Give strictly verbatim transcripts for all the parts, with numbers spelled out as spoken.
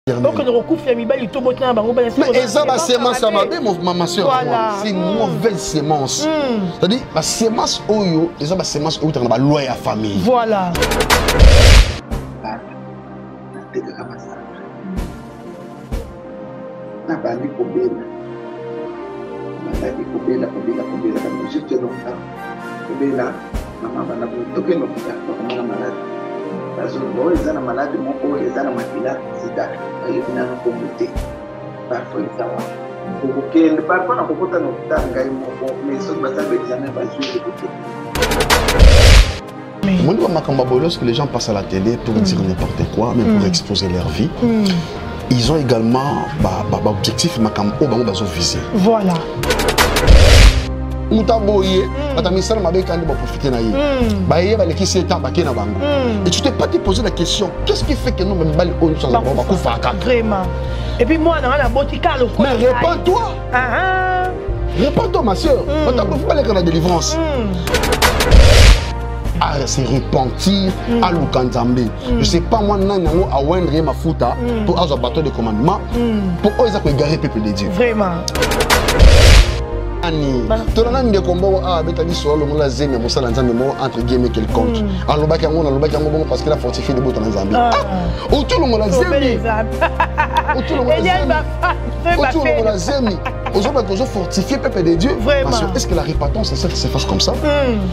Donc on recouvre les mibali tout bon temps bango. Mais ça va sémence à ma belle ma soeur. C'est une mauvaise sémence. C'est-à-dire la sémence oyo, ça va sémence oyo dans la loi à famille. Voilà. Na bandi kobela. Bandi kobela kobela kobela comme juste longtemps. Kobela maman bana toke no kita toka malade. Parce que bon ils ont malade mon ko ils ont makila sida. Ils ont na communauté. Parfois ils ont beaucoup que parfois na kokota no tanga mo mais so basa examen ba jouer côté. Moi, je lorsque les gens passent à la télé pour dire n'importe quoi, mais pour exposer leur vie, ils ont également un objectif qui visé. Voilà. Et tu t'es pas te posé la question, qu'est-ce qui fait que nous même nous sommes vraiment. Et puis moi, dans la botica, le mais répands-toi. Répands-toi, ma soeur. On t'a pas parlé de la délivrance. À se repentir mm. à l'Ukanzambe. Mm. Je sais pas moi, nango à wendre ma fouta pour avoir un bateau de commandement pour eux ils égarer le peuple de Dieu. Vraiment. Ani, tout le monde de combat a betali sur le monde zémi pour ça l'ensemble mot entre guillemets quelconque. Alors baki yango na lobaki yango bon parce qu'il a fortifié le bout en Zambie. Ah, au tout le monde zémi. Au tout le monde zémi. Au tout le monde zémi. Aux hommes qui ont fortifié le peuple de Dieu. Vraiment. Est-ce que la repentance c'est ça qui se fasse comme ça?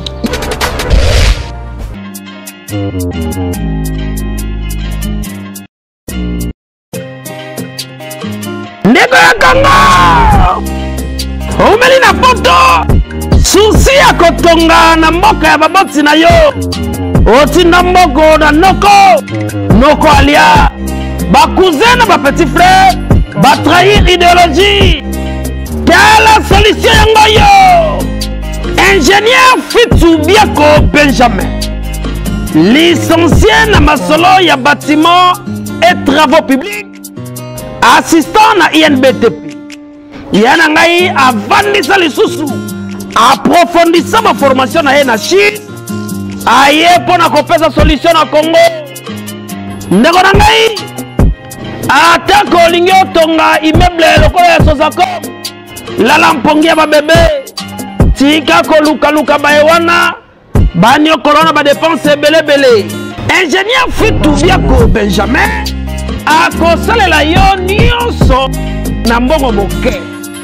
Ndeko ya Kongo omeli na poto susi ya kotonga na mboka ya baboti na yo otinda mboko na noko noko alia bakousin na bapetit frère batrahir idéologie quelle solution yango yo ingénieur Fitu Biako Benjamin licencié na masolo ya bâtiment et travaux publics assistant na I N B T P yana ngai avandisa lisusu approfondissa ma formation na ye na Chine aye pona kopesa solution na Congo ndeko na ngai atako olingi otonga immeuble lokola ya Sozako lala mpongi ya babebe tika kolukaluka baye wana Banyo corona ba dépense belé belé. Ingénieur Fitu Biako Benjamin a kosalela yo nyonso na mbongo moke.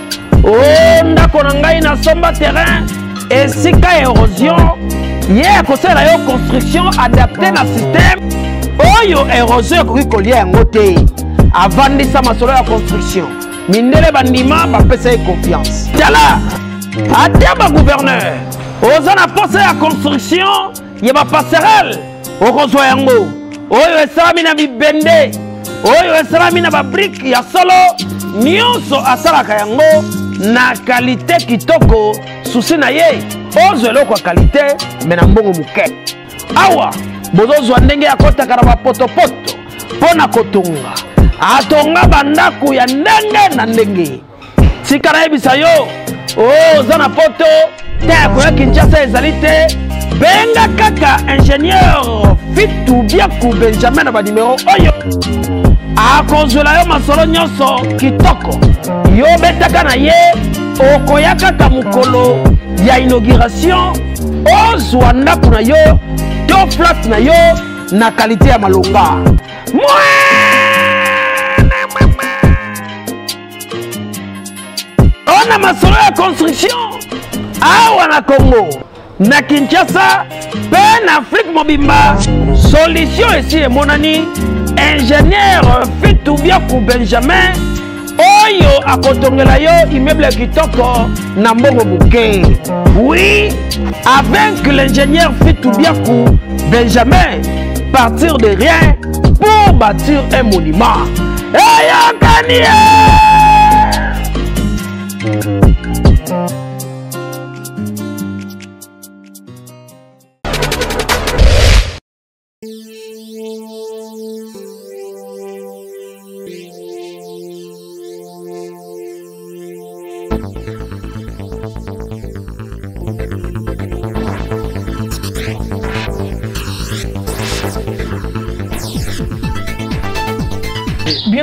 O ndako na ngai na somba terrain esika érosion. Ye a kosalela yo construction adaptée na système. Oyo érosion ko kolia yango te. Avandisa masolo ya construction. Mindele bandima ba pesa confiance. Tala. Ateba gouverneur. Oza na poste ya construction ya ba passerelle okozwa yango oyo esalami na bibende oyo esalami na ba brique ya solo nyonso asalaka yango na qualité kitoko susi na ye ozwa eloko ya qualité me na mbongo moke awa bozozwa ndenge ya kotaka na bapotopoto mpo na kotonga atonga bandako ya ndenge na ndenge tika nayebisa yo oza na poto Terre ya Kinshasa ezalité benga kaka ingénieur Fitu Biako Benjamin na ba numéro oyo akozwela yo masolo nyonso kitoko yo betaka na ye okoya kaka mukolo ya inauguration ozwa ndako na yo to flat na yo na qualité ya malonga on a masolo ya construction awa na Congo na Kinshasa pe na Afrique mobimba solution ici emonani ingénieur Fitu Biako Benjamin oyo akotongela yo immeuble kitoko na mbongo moke. Oui, avec l'ingénieur Fitu Biako Benjamin, partir de rien pour bâtir un monument. Hey, Yakanie!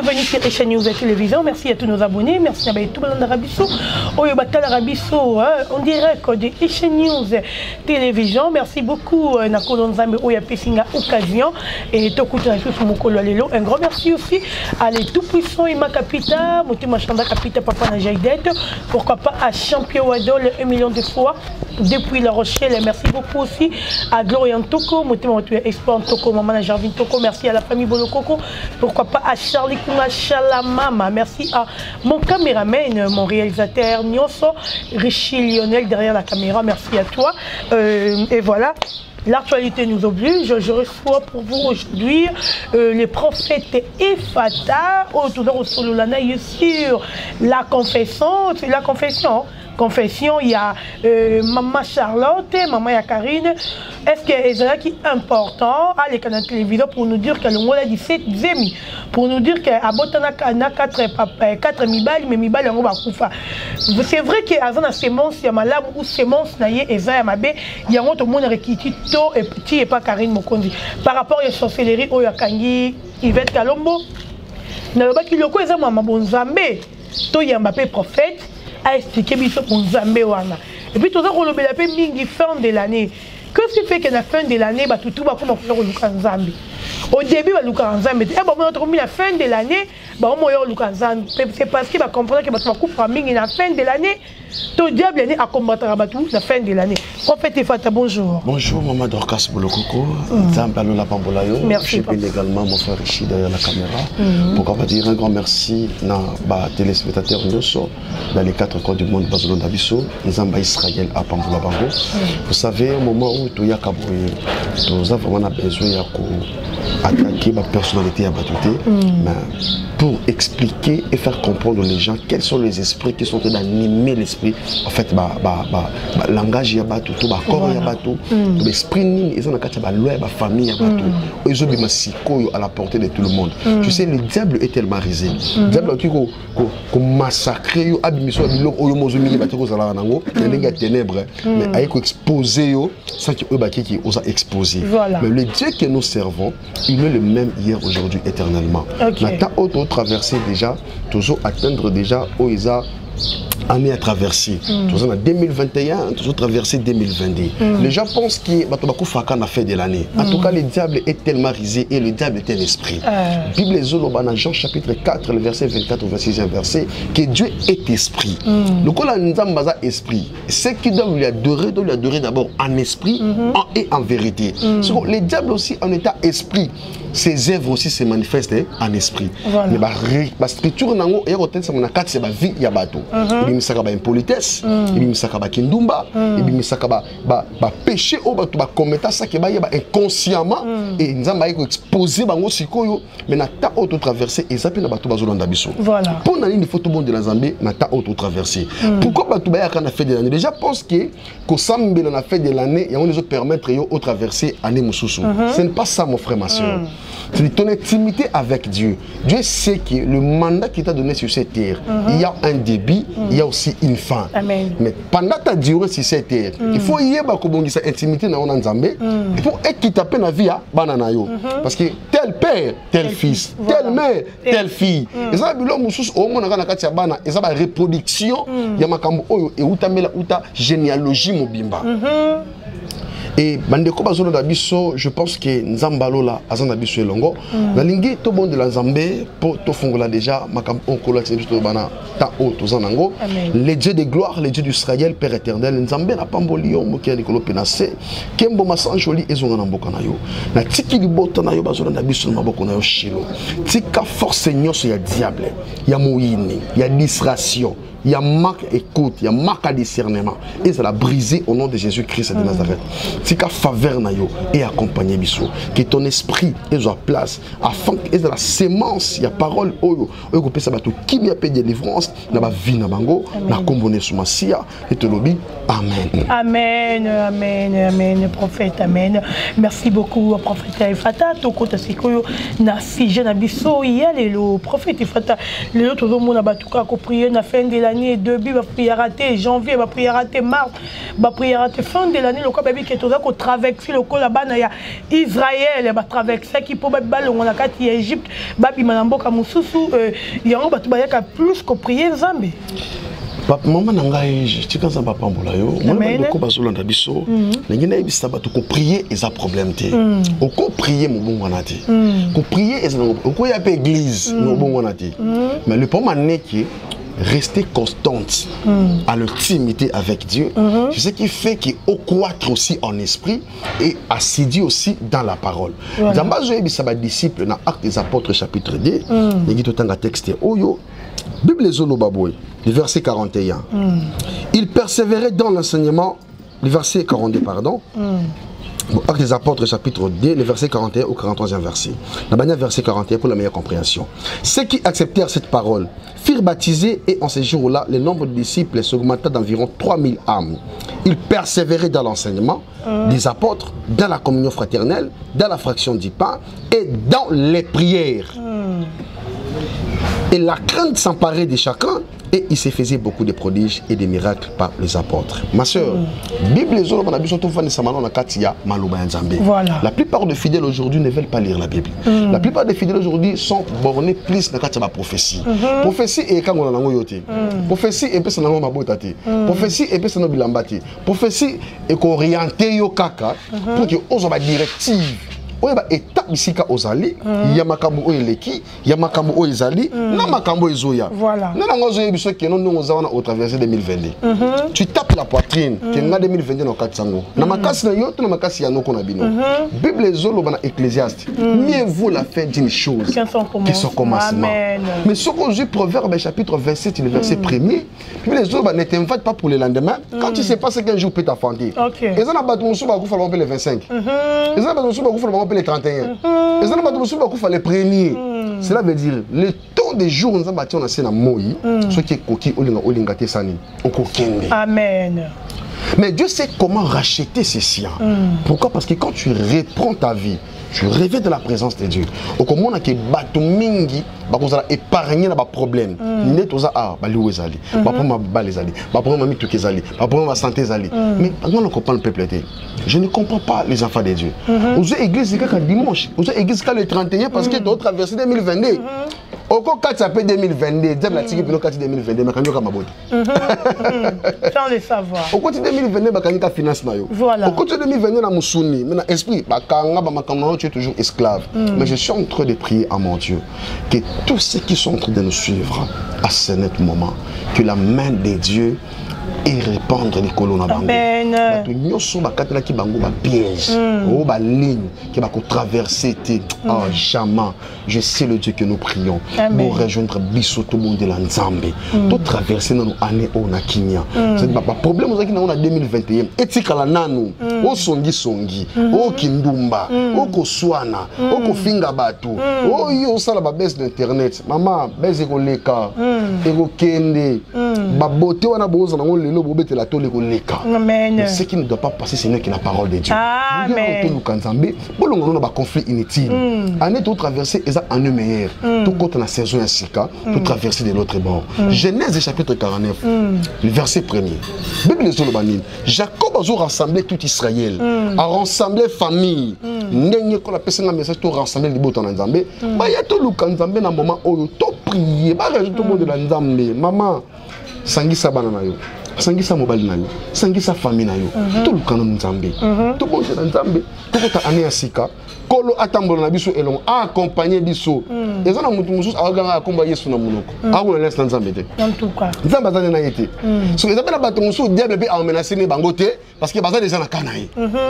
Bienvenue sur Echa News et Télévision. Merci à tous nos abonnés. Merci à tout le monde d'Arabiso. Oyobata l'Arabiso, en direct de Echa News Télévision. Merci beaucoup à Nakolo Nzambe Oya Pessinga Occasion et Tokuta sur Mokolo Alelo. Un grand merci aussi à les tout-puissants Ima Capita, Motema Chanda Capita, Papa Najaïdet. Pourquoi pas à Champion Wadol un million de fois depuis La Rochelle. Merci beaucoup aussi à Gloria Ntoko, Motema Expo Ntoko, Maman Jarvin Toko. Merci à la famille Bolokoko. Pourquoi pas à Charlie Kunga Chalamama. Merci à mon caméraman, mon réalisateur Nyonso, Richie Lionel derrière la caméra. Merci à toi. Euh, et voilà. L'actualité nous oblige. Je reçois pour vous aujourd'hui euh, les prophètes Efata autour de Sololana sur la confession. C'est la confession. Confession, il y a euh, Maman Charlotte, Maman Yakarine. Est-ce que c'est qui est important à l'écran de télévision pour nous dire que le monde a dix-sept zémi, pour nous dire qu'à Botana quatre mibali, mais mibali en va koufa. C'est vrai qu'il y a une sémence, il y a malade ou sémence naïe et ça mabe, il y a un autre monde qui est tôt et petit et pas Karine Mokondi. Par rapport à la sorcellerie, au Yakangi, Yvette Kalombo, n'a pas qu'il y a quoi ça maman bonzambe, to Yambape prophète. A expliqué pour Nzambe wana. Et puis tout ça on le appelle mingi fin de l'année. Qu'est-ce qui fait qu'à la fin de l'année bah tout tout va comment faire le Nzambe. Au début va le Nzambe. Et bon on a la fin de l'année bah on moyo le Nzambe. C'est parce qu'il va comprendre que bah tu coupe mingi la fin de l'année. Tout diable est à combattre à tout la fin de l'année. Prophète Efata, bonjour. Bonjour maman Dorcas Bolokoko. Nzambe alola pambolayo. Merci. Je également mon frère Richie derrière la caméra. Pourquoi pas dire un grand merci na ba téléspectateurs Nyoso dans les quatre coins du monde Bazolon Dabiso, Nzamba Israël à Pambola Bango. Vous savez au moment où tu y a Kaboye, nous avons vraiment besoin de attaquer ma personnalité à Batouté, mais pour expliquer et faire comprendre aux gens quels sont les esprits qui sont en train d'animer l'esprit. En fait, bah, bah, bah, bah, langage ya batou, tout, bah, corps ya batou, tout, l'esprit ni, ils ont la loi, bah, famille ya batou, ils ont des massicos à la portée de tout le monde. Tu sais, le diable est tellement risé. Le diable qui a massacré, a abîmé, abîmé, au yomozumi, il a été aux alanango, il y a des ténèbres, mais il a exposé, sans qu'il y ait a exposé. Mais le Dieu que nous servons, il est le même hier, aujourd'hui, éternellement. Maintenant, autre traversé déjà, toujours atteindre déjà, où ils ont année à traverser. Toujours en deux mille vingt et un, toujours traversé deux mille vingt-deux. Mm. Les gens pensent que Batobako Faka a fait de l'année. En mm. tout cas, le diable est tellement risé et le diable est un esprit. La uh. Bible Zolobana, Jean chapitre quatre, le verset vingt-quatre au vingt-sixième verset, que Dieu est esprit. Mm. Donc, là, nous avons un esprit. Ceux qui doivent lui adorer, doivent lui adorer d'abord en esprit mm -hmm. en, et en vérité. Mm. So, le diable aussi en état esprit. Ses œuvres aussi se manifestent en esprit. Voilà. Mais la scripture, il y a quatre vie y a bateau. Il y a impolitesse, il y a kindumba, il y a péché au bateau, commettre ça qui est inconsciemment et nous avons exposé bango sikoyo, mais na ta auto traversée et ça peut na bateau bazolo ndabiso. Voilà. Pour na ligne photo bon de la Zambie, na ta auto traversée. Pourquoi bateau baya quand on a fait de l'année? Déjà pense que que Sambe on a fait de l'année et on les autres permettre yo au traverser année mususu. Ce n'est pas ça mon frère ma soeur. C'est ton intimité avec Dieu. Dieu sait que le mandat qu'il t'a donné sur cette terre, mm-hmm. il y a un début, mm-hmm. il y a aussi une fin. Amen. Mais pendant ta durée sur cette terre, mm-hmm. il faut y avoir cette intimité dans le Nzambe. Il faut équitaper la vie à bananayo. Parce que tel père, tel fils, voilà. Telle mère, telle, telle fille. Et ça, au moins, on a une reproduction. Il y a une généalogie mobimba. Et bandeko bazolo dabiso, je pense que Nzambalo la azana biso elongo na lingi to bon de la Nzambe po to fongola déjà makam onkola tsebiso bana ta o to zanango les dieux de gloire, les dieux d'Israël, Père éternel Nzambe na pamboli yo mokia nikolo penase kembo masanjoli ezonga na mboka na yo na tiki libota na yo bazolo dabiso na maboko na yo shilo tika force nyoso ya diable ya moyini ya distraction. Il y a marque écoute, il y a marque à discernement. Et ça l'a brisé au nom de Jésus-Christ de Nazareth. C'est qu'à faveur nayo et accompagner biso. Que ton esprit est à place. Afin que la sémence, il y a parole, oyo, oyo peut ça bateau qui m'y a payé délivrance, n'a pas vie na bango, n'a combiné sous ma sia, et te lobby. Amen. Amen, amen, amen, prophète, amen. Merci beaucoup, prophète Efata. Ton compte c'est que na si jeune abisso, il y a le prophète Efata. Le autre monde a battu qu'à prier, na fin de la l'année, début, va prier raté, janvier, va prier raté, mars, va prier raté, fin de l'année, le cas baby qui est au traverser le col là-bas, il y a Israël, va traverser qui peut battre le monaka qui est Égypte, babi manamboka mususu, il y a un bateau plus que prier Zambé. Maman nangai, tu quand ça va pas pour là yo. Moi je ko bazolo na biso. Nengi na ibisa ba to ko prier et ça problème té. O ko prier mon bon wana té. Ko prier et ça o ko ya pe église mon bon wana té. Mais le problème est que rester constante à l'intimité avec Dieu, c'est ce qui fait qu'il croître aussi en esprit et assidu aussi dans la parole. Dans ma ibisa ba disciple dans Actes des Apôtres chapitre deux, nengi to tanga texte oyo. Bible Zolo Baboy, le verset quarante et un. Mm. Il persévérait dans l'enseignement, le verset quarante-deux, pardon. Mm. Actes des Apôtres, chapitre deux, le verset quarante et un au quarante-troisième verset. La manière verset quarante et un pour la meilleure compréhension. Ceux qui acceptèrent cette parole furent baptisés et en ces jours-là, le nombre de disciples s'augmenta d'environ trois mille âmes. Ils persévéraient dans l'enseignement mm. des apôtres, dans la communion fraternelle, dans la fraction du pain et dans les prières. Mm. Et la crainte s'emparait de chacun et il se faisait beaucoup de prodiges et de miracles par les apôtres. Ma soeur, mm. Bible voilà. La plupart des fidèles aujourd'hui ne veulent pas lire la Bible. Mm. La plupart des fidèles aujourd'hui sont bornés plus dans la prophétie. Mm-hmm. Prophétie est quand on a un yoté. Prophétie est personne n'a mabotate. Prophétie est personne n'a bilambati. Prophétie est orienté yo kaka pour que on soit directive. Oye ba étape ici ka ozali ya makambo oye leki ya makambo oye zali na makambo ezoya voilà na ngo zoye biso ke non ngo zawana au traverser deux mille vingt-deux tu tapes la poitrine ke nga deux mille vingt-deux na katsango na makasi na yoto na makasi ya noko na bino Bible zolo bana Ecclésiaste mieux vaut la fin d'une chose que son commencement. Mais ce qu'on dit Proverbe chapitre vingt-sept le verset premier Bible zolo bana ne t'invite pas pour le lendemain quand tu sais pas ce qu'un jour peut t'affronter et ça na ba tout ba ko fa le vingt-cinq et ça na ba tout ba ko fa les trente et un. Et ça n'a pas de les premiers. Cela veut dire le temps des jours nous avons bâti on a c'est na moi ce qui est coquille olinga olinga te sani okokende. Amen. Mais Dieu sait comment racheter ses siens. Pourquoi? Parce que quand tu reprends ta vie, tu rêves de la présence de Dieu. Au comment on a que bateau mingi, bah vous allez épargner là bas problème. Net aux ah bah louer zali, bah pour ma balé zali, bah pour ma mi tout zali, bah pour ma santé zali. Mais quand on comprend le peuple était, je ne comprends pas les enfants de Dieu. Aux églises c'est quand dimanche, aux églises quand le trente et un parce que tu as traversé deux mille vingt-deux. Au cas ça peut deux mille vingt-deux, diable la tique pour le deux mille vingt-deux, mais quand tu as ma beauté. Sans le savoir. Au côté deux mille vingt-deux, bah quand tu as finance maillot. Voilà. Au côté deux mille vingt-deux, na musuni, mais na esprit, bah quand on a bah quand tu es toujours esclave. Mais je suis en train de prier à mon Dieu que tous ceux qui sont en train de nous suivre à ce net moment, que la main de Dieu et répandre les colonnes à Bango. Amen. Nous sommes à qui Bango piège, oh ba ligne qui va traverser. Oh jamais. Je sais le Dieu que nous prions pour rejoindre Bisso tout le monde de l'Anzambe. Tout traverser nos années au Nakinia. C'est pas problème aussi qu'on a deux mille vingt et un. Etikala nanu, au songi songi, au kindumba, au koswana, au kofinga batu, au yo sala ba baisse d'internet. Maman baisse ko leka, ego kende, ba beauté wana boza na ngol lelo bobete la tole ko leka. Amen. Ce qui ne doit pas passer c'est que la parole de Dieu. Amen. Tout le Nzambe, bolongo na ba conflit inutile. Année tout traverser eza en meilleur. Tout compte la saison ainsi ka, tout traverser de l'autre bord. Genèse chapitre quarante-neuf, le verset premier. Bible Zolobanine, Jacob a rassemblé tout Israël, a rassemblé famille. N'enye ko la personne a message tout rassembler les boutons en Nzambe. Ba ya tout le Nzambe na moment où to prier, ba tout le monde de la Nzambe. Maman, sangisa banana yo. Sangisa mobile na yo, sangisa famille na yo. Tout le canon Nzambe. Tout le monde de Nzambe. Tout ta année asika. Kolo atambolo na biso elongo accompagner biso. Ezana mutu mususu aganga akomba Yesu na munoko. Awu na l'instant Nzambe te. En tout cas. Nzambe azana na yete. So ezabela bato mususu diable pe a menacé ne bango te parce que baza déjà na kanaï.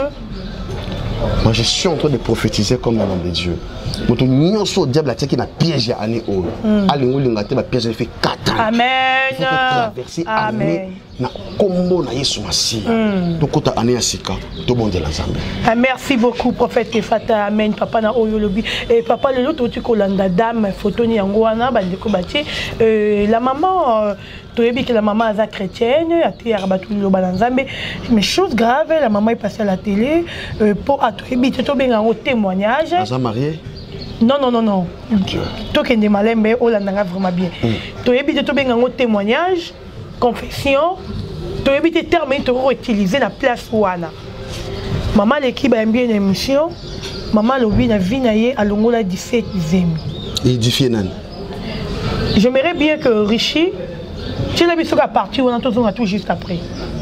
Moi je suis en train de prophétiser comme le nom de Dieu. Mutu nyonso diable a tiki na piège ya année o. Alingo lingate ba piège fait quatre ans. Amen. Il faut traverser année na kombo na Yesu Masiya. To kota année asika to bonde la Nzambe. Merci beaucoup prophète Fata. Amen papa na oyo lobi et papa le loto tu kolanda dame photo ni yango wana bandeko bati euh la maman tu es que la maman est chrétienne, mais chose grave, la maman est passée à la télé pour attribuer un témoignage. Elle est mariée? Non, non, non, non. Tu es malin, mais on l'a vraiment bien. Tu es un témoignage. confession, tu as évité terme tu as utilisé la place wana. Maman l'équipe a bien une émission, maman lobi na vie na ye alongola dix-sept zemi. Et du final. J'aimerais bien que Richie, tu l'as vu sur la partie où on entend tout juste après.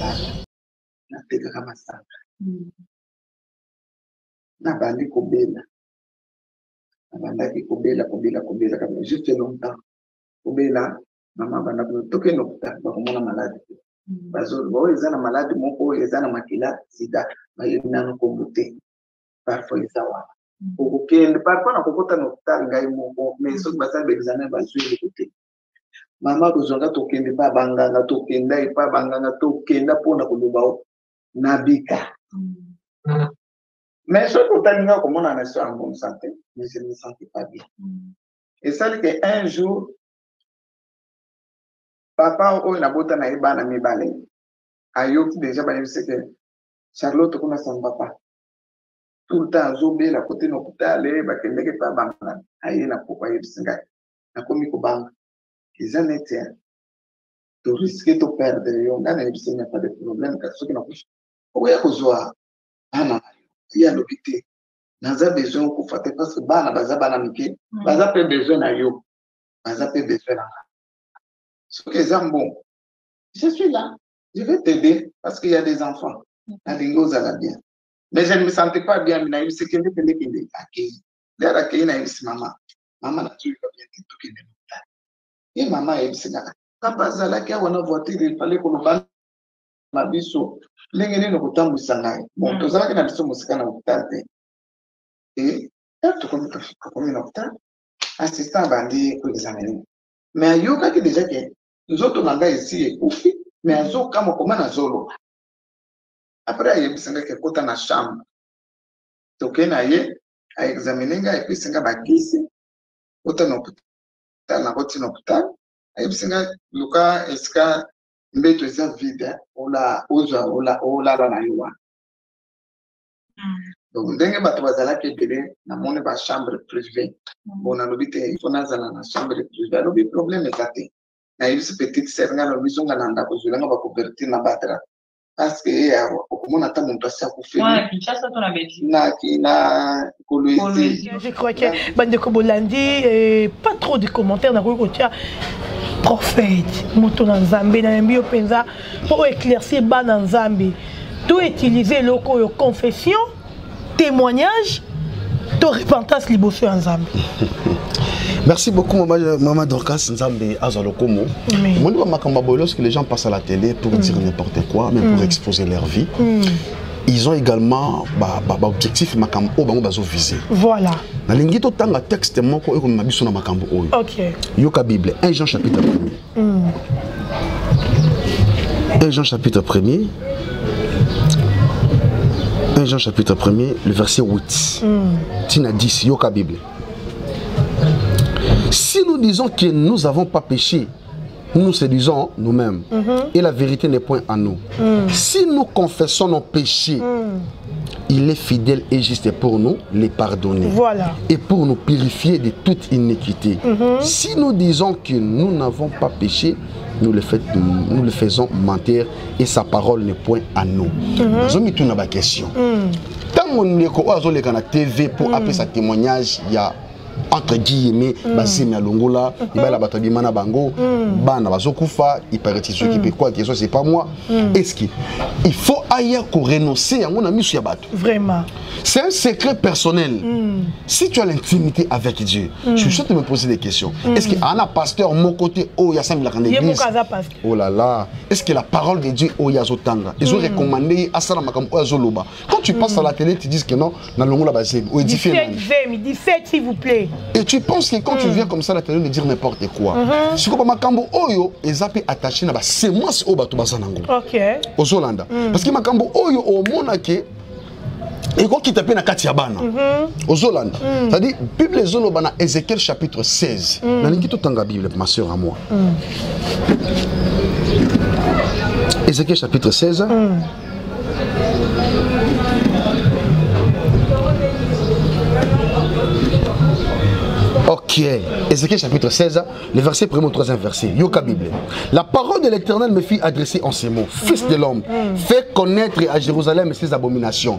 Na bandi kobela na bandaki kobela kobela kobela comme juste longtemps kobela maman banda ko toke no ta ba ko mona malade bazo bo ezana malade moko ezana makila sida ba yina no komute parfois isawa ko kende parfois na kokota no ta ngai moko mais so ba sa examen ba suivre côté maman ko zonga to kende pa banganga to kenda pa banganga to kenda pona ko lobao nabika. Mais ce que tu as comme on a en bonne santé, mais je ne me sentais pas bien. Mm. Et ça dit qu'un jour, papa ou na bota na iba na mi balé. Ayok déjà ba c'est que Charlotte qu'on a son papa. Tout le temps zobé la côté no kutale ba kende ke pa banga. Ayi na pokwa yebisinga. Na komi ko banga. Ils en étaient. Tu risques de perdre yo ngana yebisinga pas de problème ka soki na kushi. Oya kozwa ana il y a l'hôpital. Naza besoin de faire parce que bana baza bana mike, baza pe besoin na yo, baza pe besoin na. Ce que j'aime bon, je suis là, je vais t'aider parce qu'il y a des enfants. La lingo ça va bien. Mais je ne me sentais pas bien, mais je sais que je peux les aider. Accueillir, les accueillir na ici maman, maman na tu vas bien tout qui est. Et maman est ici là. Quand baza là qu'il y a une voiture, il fallait qu'on va ma biso. Lengene no kutambu sangai. Bon, to zaka na biso musika na kutate. Et tu comme tu comme na kutate. Assistant bandi ko examiner. Mais ayoka ki déjà que nous autres nanga ici et oufi, mais azo kama koma na zolo. Après aye bisinga ke kota na chambre. To kena ye a examiner nga et puis singa ba kisi. Kota no kutate na koti no kutate. Aye bisinga luka eska mbeto eza vide ola oza ola ola na yuwa. Donc ndenge bato bazala ke bele na mone ba chambre privée. Bon na lobite il faut nazala na chambre privée. No bi problème ezate. Na yisi petite sœur nga lo bisonga na ndako zulanga ba couverture na batra. Parce que ya okomona ta muntu asa ku feli. Ouais, Kinshasa to na beti. Na kina Kolwezi. Je crois que bande Kobolandi pas trop de commentaires na ko tia prophète moto na Nzambe na mbio penza pour éclaircir ba na Nzambe tout utiliser loko yo confession témoignage to repentance liboso ya Nzambe. Merci beaucoup maman maman Dorcas Nzambe azalokomo. Moi nous makamba boy lorsque les gens passent à la télé pour mm. dire n'importe quoi mais mm. pour exposer leur vie. Mm. Ils ont également bah bah objectif makambo o bango bazo viser. Voilà. Na lingi to tanga texte moko e ko mabiso na makambo oyo. OK. Yoka Bible un Jean chapitre premier. Mm. un Jean chapitre premier. un Jean chapitre premier, le verset huit. Mm. Tina dix Yoka Bible. Si nous disons que nous n'avons pas péché, nous nous séduisons nous-mêmes. Mm-hmm. Et la vérité n'est point en nous. Mm. Si nous confessons nos péchés, mm. il est fidèle et juste pour nous les pardonner. Voilà. Et pour nous purifier de toute iniquité. Mm-hmm. Si nous disons que nous n'avons pas péché, nous le, fait, nous le faisons mentir et sa parole n'est point à nous. Je me tourne à ma question. Tant qu'on est à la T V pour appeler sa témoignage, il y a entre guillemets, basé à Longola, il va la bataille mana bango, bana bazokufa, il paraît que ce qui peut quoi, c'est pas moi. Est-ce qu'il faut ailleurs qu'on renonce à mon ami sur Yabato? Vraiment. C'est un secret personnel. Si tu as l'intimité avec Dieu, je suis sûr de me poser des questions. Est-ce qu'il y a un pasteur mon côté au Yassam la l'église? Oh là là. Est-ce que la parole de Dieu au Yazotanga? Ils ont recommandé à Salamakam ou à Zoloba. Quand tu passes à la télé, tu dis que non, na Longola basé ou édifié. dix-sept s'il vous plaît. Et tu penses que quand mm. tu viens comme ça, la télé de dire n'importe quoi. Si tu as un oyo, ils ont attaché à c'est moi c'est au bateau basanango. Ok. Aux Hollanda. Parce que makambo oyo au monake et quand tu t'appelles na katiabana. Aux Hollanda. C'est-à-dire Bible zolobana Ézéchiel chapitre seize. Na ningi to tanga Bible ma sœur à moi. Ézéchiel chapitre seize. Ok. qui est Ézéchiel chapitre seize, le verset premier au troisième verset. Yoka Bible. La parole de l'Éternel me fit adresser en ces mots. Fils de l'homme, fais connaître à Jérusalem ses abominations.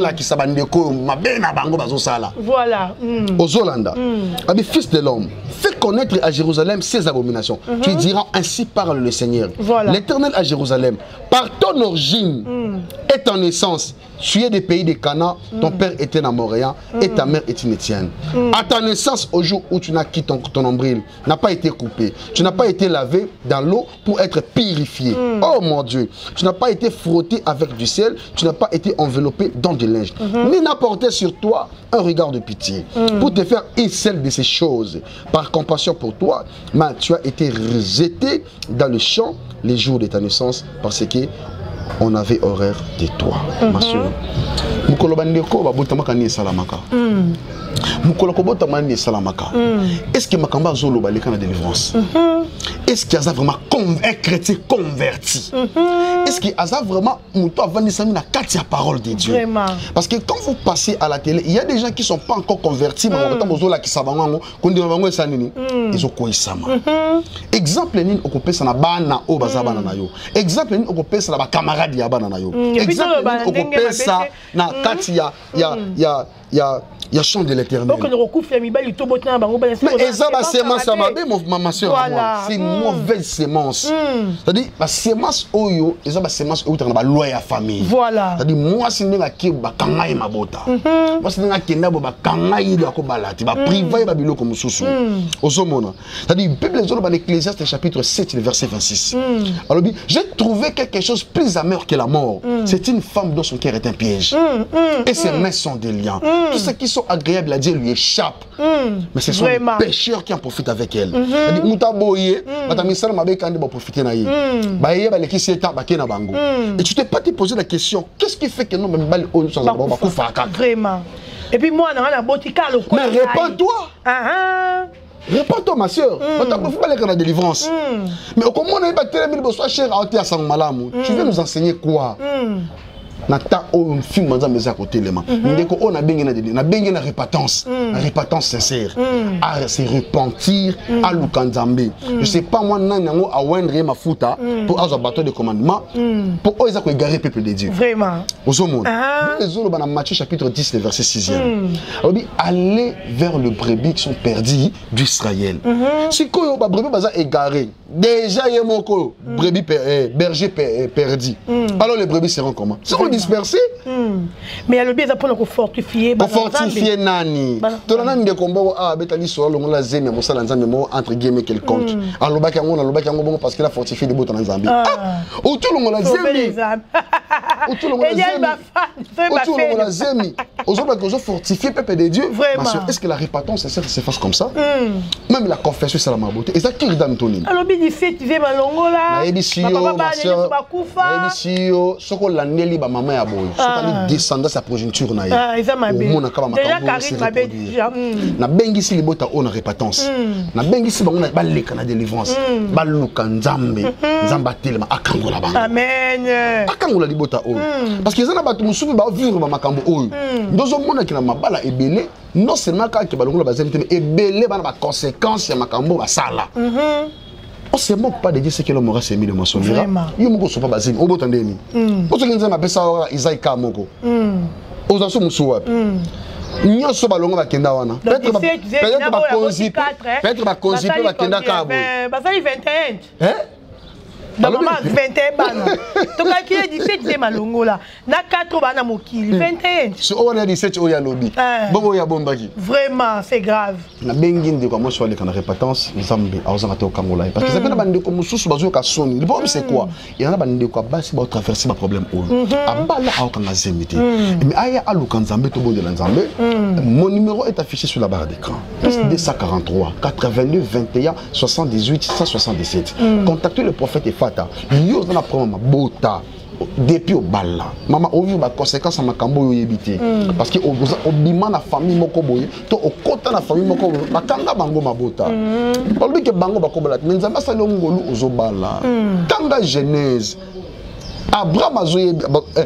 Voilà. Aux Zolanda. Fils de l'homme, fais connaître à Jérusalem ses abominations. Tu diras, ainsi parle le Seigneur. Voilà. L'Éternel à Jérusalem, par ton origine et ton naissance, tu es des pays de Cana, ton père était un Amoréen et ta mère est une Étienne. À ta naissance, au jour où tu n'as quitté ton, ton nombril, n'a pas été coupé. Tu n'as pas été lavé dans l'eau pour être purifié. Mm. Oh mon Dieu, tu n'as pas été frotté avec du sel, tu n'as pas été enveloppé dans du linge, mm-hmm. ni n'a porté sur toi un regard de pitié mm. pour te faire une seule de ces choses. Par compassion pour toi, mais tu as été rejeté dans le champ les jours de ta naissance parce que on avait horreur de toi, mm-hmm. ma soeur. Mukolo bandeko babota makani salamaka. Mukolo kobota mani salamaka. Est-ce que makamba zolo baleka na délivrance? Est-ce qu'il y a vraiment un chrétien converti? Est-ce qu'il y a vraiment muto avandisami na kati ya parole de Dieu? Vraiment. Parce que quand vous passez à la télé, il y a des gens qui sont pas encore convertis, mais on entend zola ki sabango kondi bango sanini. Ils ont quoi sama. Exemple ni okopesa na bana o bazabana na yo. Exemple ni okopesa na ba camarade ya bana na yo. Exemple ni okopesa na kati ya ya ya ya ya chant de l'Éternel. Donc le recouvre la mibali to botina bango ba. Mais eza ba semence ma be ma soeur. C'est une mauvaise sémence. C'est-à-dire la sémence oyo eza ba sémence oyo na ba loi ya famille. Voilà. C'est-à-dire moi si ndinga ki ba kangai mabota. Moi si ndinga kenda ba kangai de ko balati ba privé ba biloko mususu. Ozomona. C'est-à-dire Bible zolo ba Ecclésiaste chapitre sept le verset vingt-six. Alors j'ai trouvé quelque chose plus amer que la mort. C'est une femme dont son cœur est un piège. Et ses mains sont des liens. Tous ceux qui sont agréables à Dieu lui échappent. Mais ce sont Vraiment. les pécheurs qui en profitent avec elle. C'est-à-dire Moutaboye, Matamisala Mabe Kandi va profiter naïe. Baye ba leki seta ba kena bango. Et tu t'es pas te posé la question, qu'est-ce qui fait que non même bal on sans ba kufa kaka. Vraiment. Et puis moi na botika le Mais répands-toi. Ah ah. Répands-toi ma soeur. On t'a pas parlé de la délivrance. Mais comment on est pas tellement besoin cher à te sang malamu. Tu veux nous enseigner quoi? Nata o film manza meza côté lema ndeko on a bengi na na bengi na repentance na repentance sincère à se repentir à lukanzambe. Je sais pas moi nani ngo a wendre mafuta pour avoir bateau de commandement pour oser ko égarer peuple de Dieu. Vraiment. Osomona les autres dans Matthieu chapitre dix le verset sixième. On dit allez vers le brebis qui sont perdus d'Israël. Si ko ba brebis baza égaré déjà yemoko brebis berger perdu. Alors les brebis seront comment? Dispersé. Mm. Mais il y a le bien pour nous fortifier. Pour fortifier nani. Tout le monde de combat a betali sur le la zeme mo sala nzambe mo entre guillemets quelconque. Alors ba kango na lo ba kango bon parce qu'il a fortifié de bout en nzambe. Ah. Ou tout le monde la zeme. Ou tout le monde la zeme. Ou tout le monde la zeme. Aujourd'hui que je fortifier peuple de Dieu. Est-ce que la repentance sincère se fasse comme ça? Même la confession c'est la mabote. Et ça qui redame ton nom. Alors bien il fait tu veux malongo là. Na ebisio ma sœur. Na ebisio soko la neli ba maman ya boy. Soko ali descendre sa progéniture na ye. Ah, ça m'a bien. Déjà Karine m'a bien. Na bengi si libota on repentance. Na bengi si bango na ba leka na délivrance. Ba luka nzambe. Nzamba telema akangola bango. Amen. Akangola libota o. Parce que ça na batu musubi ba vivre ba makambo oyo. Ndozo mona ki na mabala ebele non seulement ka ki balongola bazemi te ebele bana ba conséquences ya makambo ba sala. On ne se moque pas de dire ce que l'homme aura sémé de maçonnerie. Il ne faut pas baser. On peut entendre. Pour ce qui nous appelle ça, Isaïe Kamoko. Aux assos Moussouab. Nous sommes à l'ongre à Kendawana. Peut-être que peut-être peut-être que conzi peut à Kenda Kabo. Basali vingt et un. Hein? Dans maman vingt et un bana. Donc qui est dix-sept de malongo là. Na quatre bana mokili vingt et un. Si on a dix-sept au ya lobby. Bobo ya bombaki. Vraiment c'est grave. Na bengine de comment soit les kana repentance nzambe azanga to kangola parce que ça peut bande ko mususu bazo ka soni. Le problème c'est quoi? Il y en a bande ko basi ba traverser ma problème o. Abala a kanga zemité. Mais aya aluka nzambe to bonde nzambe. Mon numéro est affiché sur la barre d'écran. Plus deux cent quarante-trois quatre-vingt-deux vingt et un soixante-dix-huit cent soixante-dix-sept. Contactez le prophète Fata. Yo na prendre ma bota depuis au bala. Maman au vu ba conséquence ma kambo yebité parce que au bima na famille moko boye to au kota na famille moko ba kanga bango mabota. Olobi ke bango ba kobola mais nzamba sala ngolu ozobala. Kanga genèse Abraham a joué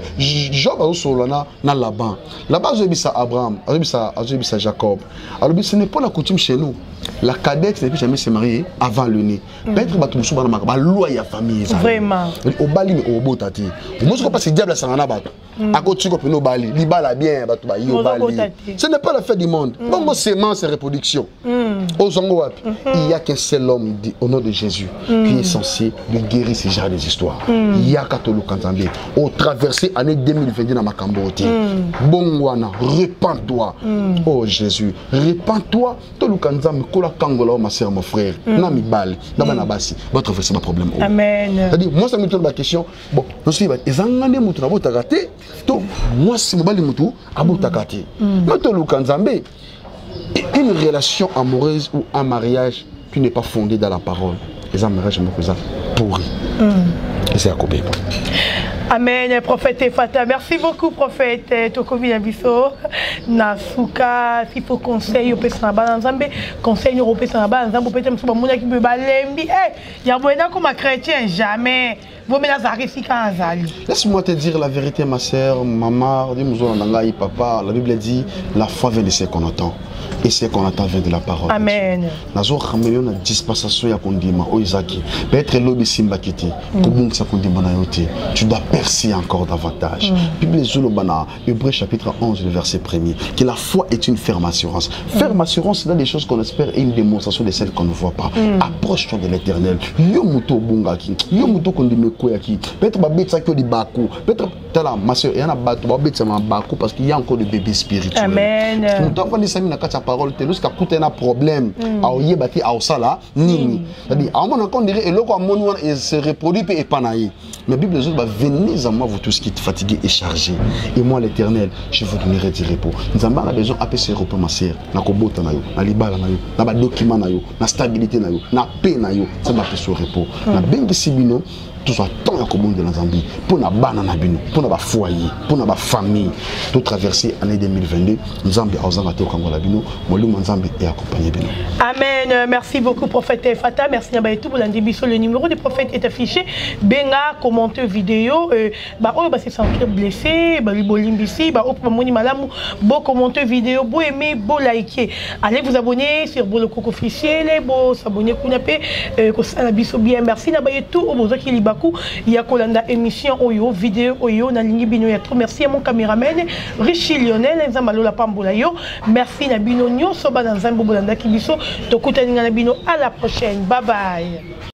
Job a joué na Laban. Laban a joué Abraham, a joué Jacob. Alors ce n'est pas la coutume chez nous. La cadette n'est plus jamais se marier avant le nez. Peut-être que tu vas te marier loi ya famille. Vraiment. Au bali mais au botati. Moi je pas si diable ça na bato. À côté tu peux bali, li bala bien bato ba yo bali. Ce n'est pas la fête du monde. Bon sémence et reproduction. Au Zongo wapi, il y a qu'un seul homme au nom de Jésus qui est censé de guérir ces genres d'histoires. Il y a Katolo Kanzambe au traversé année deux mille vingt dans Makamboti. Bongwana, répands-toi. Oh Jésus, répands-toi. Tolo Kanzambe kola kangola ma sœur mon frère. Na mi bal, na bana basi, va traverser ma problème. Amen. C'est-à-dire moi ça me tourne la question. Bon, je suis ezangane mutu na bota gâté. To moi si mo bali mutu abota gâté. Mais Tolo Kanzambe une relation amoureuse ou un mariage qui n'est pas fondé dans la parole, les mariages sont pourris. Et c'est à couper. Amen, prophète Fata. Merci beaucoup, prophète Tokovi Nabiso. Nasuka, s'il faut conseil au Pessan Banzambe, conseil au Pessan Banzambe, peut-être que mon qui me balembi. Eh, il y a moyen comme un chrétien, jamais. Vous me Laisse-moi te dire la vérité, ma soeur, maman, papa. La Bible dit la foi vient de ce qu'on entend. Et ce qu'on attend vient de la parole. Amen. Nazo ramène une dispensation ya kondima o Isaki. Peut-être l'obi simba kiti. Kobung sa kondima na yote. Tu dois percer encore davantage. Bible zolo bana, Hébreux chapitre onze le verset premier. Que la foi est une ferme assurance. Ferme assurance c'est dans des choses qu'on espère et une démonstration de celles qu'on ne voit pas. Approche-toi de l'Éternel. Yo muto bunga ki. Yo muto kondime koya ki. Peut-être ba betsa ki di baku. Peut-être tala ma sœur, il y en a batu ba betsa ma baku parce qu'il y a encore de bébés spirituels. Amen. Nous avons dit ça na kata parole te lorsqu'à coûter un problème à oyer bâti à osala nini c'est-à-dire à un moment on dirait et le quoi mon et se reproduit et panaï mais Bible nous va venez à moi vous tous qui êtes fatigués et chargés et moi l'Éternel je vous donnerai du repos nous avons besoin à ce repos ma sœur na kobota na yo na libala na yo na ba document na yo na stabilité na yo na paix na yo ça va faire ce repos na bengi sibino tout ça tant à commun de la Zambie pour na banana bino pour na ba foyer pour na ba famille tout traverser année deux mille vingt-deux Zambie a osanga te kango la bino molimo Zambie et accompagné bino. Amen. Merci beaucoup prophète Fata. Merci à tout pour l'indibiso. Le numéro du prophète est affiché. Benga commenter vidéo ba oh ba se sentir blessé ba libolimbisi ba op moni malamu bo commenter vidéo bo aimer bo liker. Allez vous abonner sur Bolo Coco officiel bo s'abonner kunape ko sala biso bien. Merci na ba tout au bozo ki libaku ya kolanda émission oyo vidéo oyo na lingi bino ya trop. Merci à mon caméraman Richie Lionel nzamalola pambola yo. Merci na bino nyoso ba nzambo bolanda ki biso. À la prochaine. Bye bye.